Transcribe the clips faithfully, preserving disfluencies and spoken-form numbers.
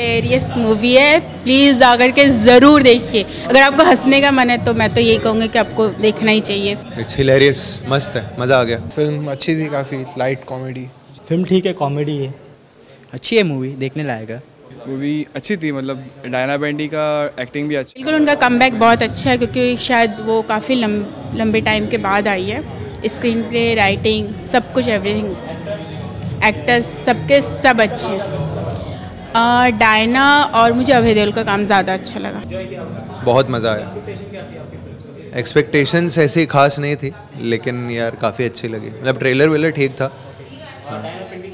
Hilarious movie है, please आकर के ज़रूर देखिए। अगर आपको हंसने का मन है तो मैं तो यही कहूँगी कि आपको देखना ही चाहिए। इट्स हिलेरियस, मस्त है, मज़ा आ गया। फिल्म अच्छी थी, काफ़ी लाइट कॉमेडी फिल्म ठीक है, कॉमेडी है, अच्छी है मूवी, देखने लायक है। मूवी अच्छी थी, मतलब डायना बेंडी का एक्टिंग भी अच्छी। बिल्कुल उनका कमबैक बहुत अच्छा है क्योंकि शायद वो काफ़ी लम, लंबे टाइम के बाद आई है। स्क्रीन प्ले, राइटिंग, सब कुछ, एवरीथिंग, एक्टर्स सबके सब अच्छे हैं। डायना और मुझे अभय देओल का काम ज़्यादा अच्छा लगा। बहुत मज़ा आया। एक्सपेक्टेशंस ऐसी खास नहीं थी, लेकिन यार काफ़ी अच्छी लगी। मतलब ट्रेलर वेलर ठीक था। हाँ।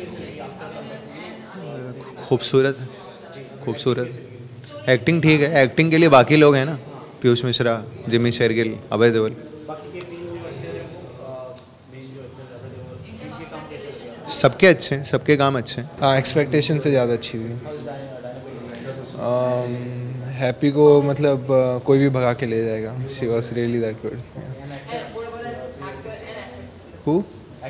खूबसूरत खूबसूरत एक्टिंग ठीक है। एक्टिंग के लिए बाकी लोग हैं ना, पीयूष मिश्रा, जिमी शेरगिल, अभय देओल। सबके अच्छे हैं, सबके काम अच्छे हैं। हाँ, एक्सपेक्टेशन से ज़्यादा अच्छी थी। हैप्पी को मतलब uh, कोई भी भगा के ले जाएगा। She was really that good. Who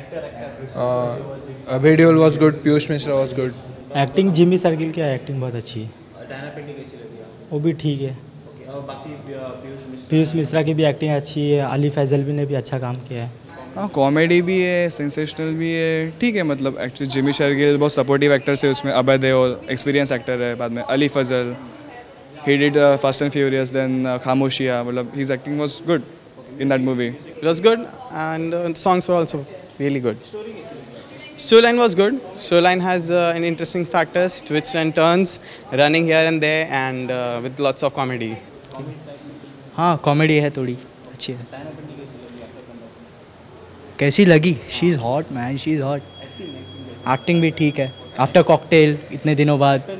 Abhay Deol was good, Piyush Mishra was good. Acting Jimmy Shergill की एक्टिंग बहुत अच्छी है। वो भी ठीक है। पीयूष मिश्रा की भी एक्टिंग अच्छी है। अली फैजल भी ने भी अच्छा काम किया है। हाँ, कॉमेडी भी है, सेंसेशनल भी है, ठीक है। मतलब एक्चुअली जिमी शेरगिल बहुत सपोर्टिव एक्टर्स है उसमें। अभय देओल एक्सपीरियंस एक्टर है। बाद में Ali Fazal, he did Fast and Furious, then Khamoshiyan. मतलब his acting was good in that movie. It was good, and uh, the songs were also really good. Storyline was good. Storyline has uh, an interesting factors, twists and turns, running here and there, and uh, with lots of comedy. हाँ, comedy है, थोड़ी अच्छी है। कैसी लगी? She is hot man, she is hot. Acting भी ठीक है। आफ्टर कॉकटेल इतने दिनों बाद।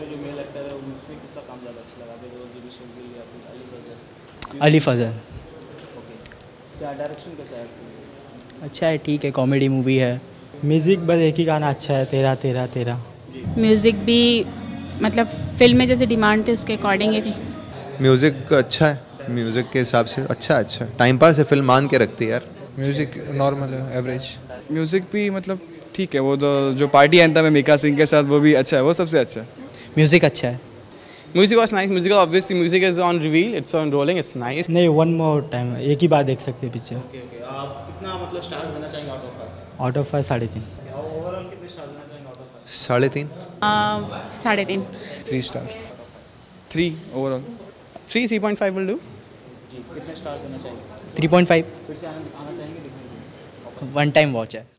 अली फजल। डायरेक्शन कैसा है? अच्छा है, ठीक है, कॉमेडी मूवी है। म्यूज़िक बस एक ही गाना अच्छा है, तेरा तेरा तेरा। म्यूज़िक भी मतलब फिल्म में जैसे डिमांड थी उसके अकॉर्डिंग ही थी। म्यूज़िक अच्छा है, म्यूज़िक के हिसाब से अच्छा अच्छा टाइम पास है। फिल्म मान के रखती है यार। म्यूज़िक नॉर्मल है, एवरेज। म्यूज़िक भी मतलब ठीक है। वो जो जो पार्टी एंथम है मीका सिंह के साथ, वो भी अच्छा है, वो सबसे अच्छा है। म्यूज़िक अच्छा है। Music was nice. Music obviously music is on reveal. It's on rolling. It's nice. नहीं, वन मोर टाइम, एक ही बार देख सकते हैं पिक्चर। ओके ओके आप कितना मतलब स्टार्स देना चाहेंगे out of five? Out of five साढ़े तीन। ओवरऑल कितने स्टार्स देना चाहेंगे आउट ऑफ फाइव? साढ़े तीन साढ़े तीन three star. Three overall. Three, three point five will do. जी कितने स्टार्स देना चाहेंगे? Three point five. फिर से आना आना चाहेंगे देखने के लिए? वन टाइम वॉच है।